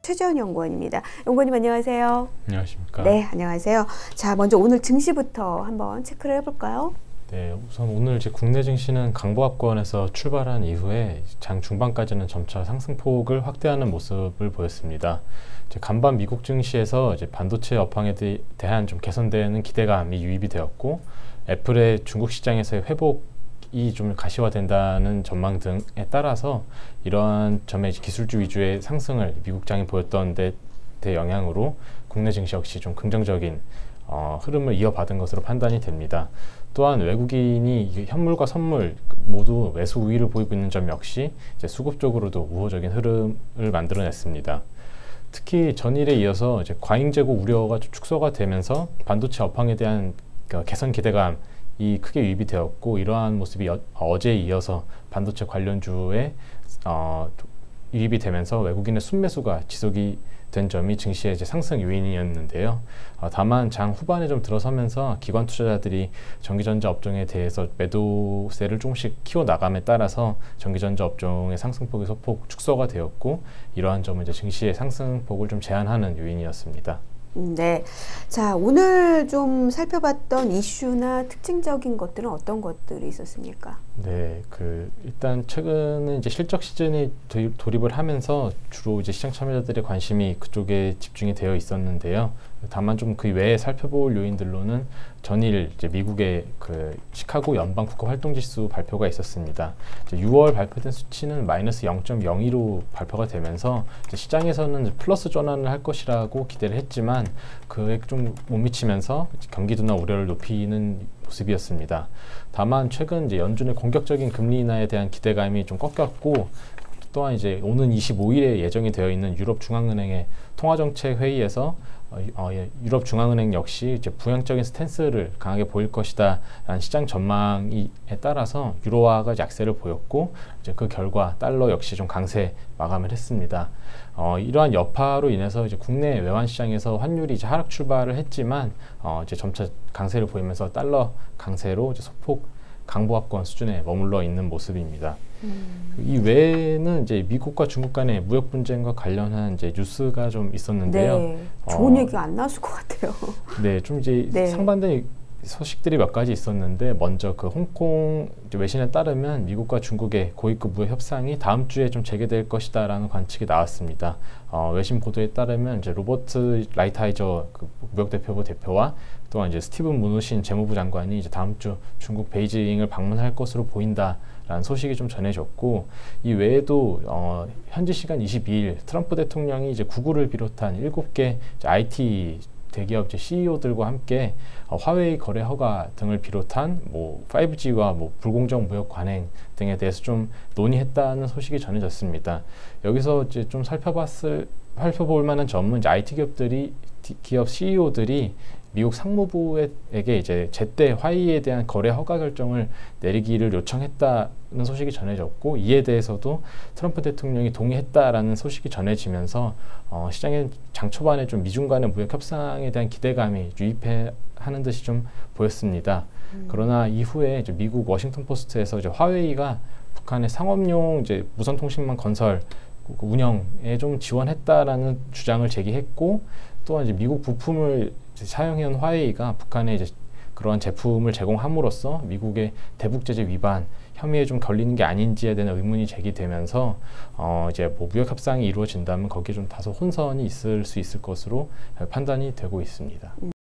최재원 연구원입니다. 연구원님 안녕하세요. 안녕하십니까. 네, 안녕하세요. 자, 먼저 오늘 증시부터 한번 체크를 해볼까요? 네, 우선 오늘 이제 국내 증시는 강보합권에서 출발한 이후에 장 중반까지는 점차 상승폭을 확대하는 모습을 보였습니다. 이제 간밤 미국 증시에서 이제 반도체 업황에 대한 좀 개선되는 기대감이 유입이 되었고, 애플의 중국 시장에서의 회복이 좀 가시화된다는 전망 등에 따라서 이러한 점에 기술주 위주의 상승을 미국장이 보였던 데 영향으로 국내 증시 역시 좀 긍정적인 흐름을 이어받은 것으로 판단이 됩니다. 또한 외국인이 현물과 선물 모두 매수 우위를 보이고 있는 점 역시 이제 수급적으로도 우호적인 흐름을 만들어냈습니다. 특히 전일에 이어서 이제 과잉 재고 우려가 좀 축소가 되면서 반도체 업황에 대한 개선 기대감이 크게 유입이 되었고, 이러한 모습이 어제에 이어서 반도체 관련주에 유입이 되면서 외국인의 순매수가 지속이 된 점이 증시의 이제 상승 요인이었는데요. 다만 장 후반에 좀 들어서면서 기관 투자자들이 전기전자 업종에 대해서 매도세를 조금씩 키워 나감에 따라서 전기전자 업종의 상승폭이 소폭 축소가 되었고, 이러한 점은 이제 증시의 상승폭을 좀 제한하는 요인이었습니다. 네. 자, 오늘 좀 살펴봤던 이슈나 특징적인 것들은 어떤 것들이 있었습니까? 네, 일단 최근에 이제 실적 시즌이 돌입을 하면서 주로 이제 시장 참여자들의 관심이 그쪽에 집중이 되어 있었는데요. 다만 좀 그 외에 살펴볼 요인들로는 전일 이제 미국의 시카고 연방 국가 활동 지수 발표가 있었습니다. 이제 6월 발표된 수치는 마이너스 0.02로 발표가 되면서 이제 시장에서는 플러스 전환을 할 것이라고 기대를 했지만 그에 좀 못 미치면서 경기 둔화 우려를 높이는 모습이었습니다. 다만 최근 이제 연준의 공격적인 금리 인하에 대한 기대감이 좀 꺾였고, 또한 이제 오는 25일에 예정이 되어 있는 유럽 중앙은행의 통화정책 회의에서 유럽 중앙은행 역시 이제 부양적인 스탠스를 강하게 보일 것이다라는 시장 전망에 따라서 유로화가 약세를 보였고, 이제 그 결과 달러 역시 좀 강세 마감을 했습니다. 이러한 여파로 인해서 이제 국내 외환 시장에서 환율이 이제 하락 출발을 했지만 이제 점차 강세를 보이면서 달러 강세로 이제 소폭 강보합권 수준에 머물러 있는 모습입니다. 이 외에는 이제 미국과 중국 간의 무역 분쟁과 관련한 이제 뉴스가 좀 있었는데요. 네, 좋은 얘기가 안 나왔을 것 같아요. 네, 좀 이제 네. 상반된 소식들이 몇 가지 있었는데, 먼저 홍콩 외신에 따르면 미국과 중국의 고위급 무역 협상이 다음 주에 좀 재개될 것이다라는 관측이 나왔습니다. 외신 보도에 따르면 이제 로버트 라이트하이저 무역대표부 대표와 또한 이제 스티븐 무누신 재무부 장관이 이제 다음 주 중국 베이징을 방문할 것으로 보인다라는 소식이 좀 전해졌고, 이 외에도 현지 시간 22일 트럼프 대통령이 이제 구글을 비롯한 7개 IT 대기업 이제 CEO들과 함께 화웨이 거래 허가 등을 비롯한 5G와 불공정 무역 관행 등에 대해서 좀 논의했다는 소식이 전해졌습니다. 여기서 이제 좀 살펴볼 만한 점은 이제 IT 기업 CEO들이 미국 상무부에게 이제 제때 화웨이에 대한 거래 허가 결정을 내리기를 요청했다는 소식이 전해졌고, 이에 대해서도 트럼프 대통령이 동의했다라는 소식이 전해지면서 시장의 장 초반에 좀 미중 간의 무역 협상에 대한 기대감이 유입하는 듯이 좀 보였습니다. 그러나 이후에 이제 미국 워싱턴 포스트에서 이제 화웨이가 북한의 상업용 이제 무선 통신망 건설 운영에 좀 지원했다라는 주장을 제기했고, 또한 이제 미국 부품을 사용해온 화웨이가 북한에 이제 그러한 제품을 제공함으로써 미국의 대북 제재 위반 혐의에 좀 걸리는 게 아닌지에 대한 의문이 제기되면서 이제 무역 협상이 이루어진다면 거기에 좀 다소 혼선이 있을 수 있을 것으로 판단이 되고 있습니다.